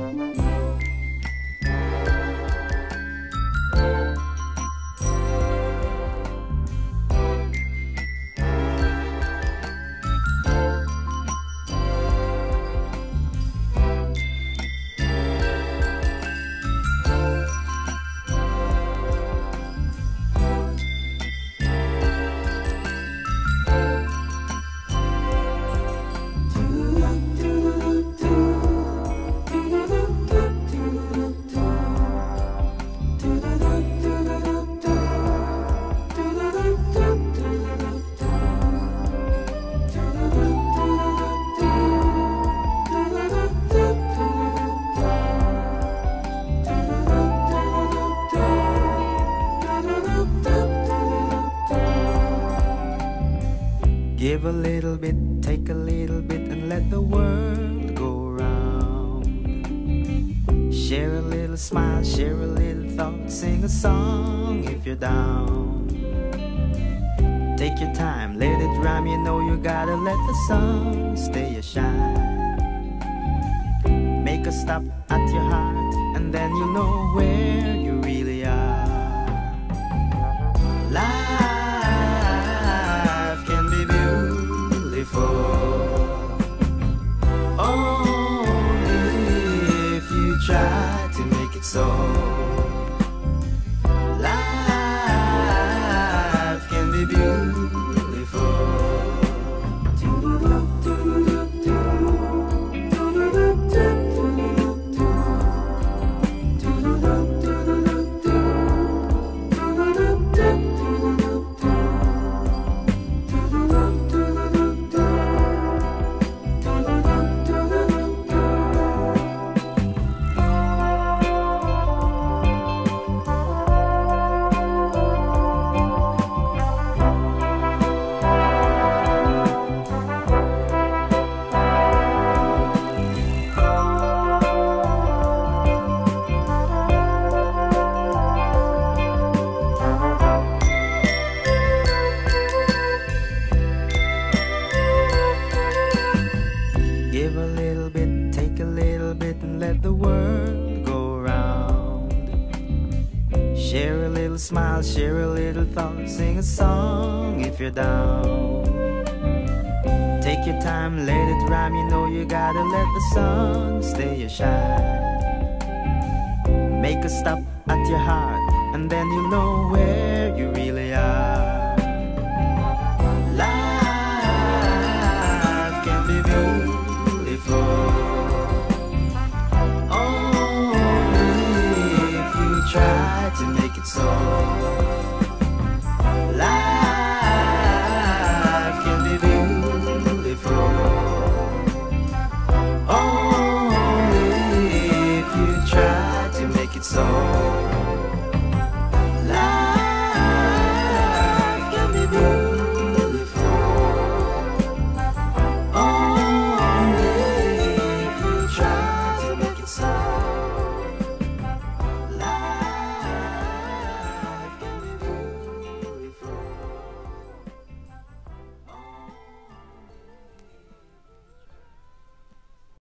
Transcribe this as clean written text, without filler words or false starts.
Give a little bit, take a little bit, and let the world go round. Share a little smile, share a little thought, sing a song if you're down. Take your time, let it rhyme, you know you gotta let the sun stay a shine. Make a stop at your heart, and then you'll know where you really are. Life can be beautiful only if you try to make it so. Life can be beautiful. Give a little bit, take a little bit, and let the world go round. Share a little smile, share a little thought, sing a song if you're down. Take your time, let it rhyme, you know you gotta let the sun stay a shine. Make a stop at your heart, and then you know where you really are.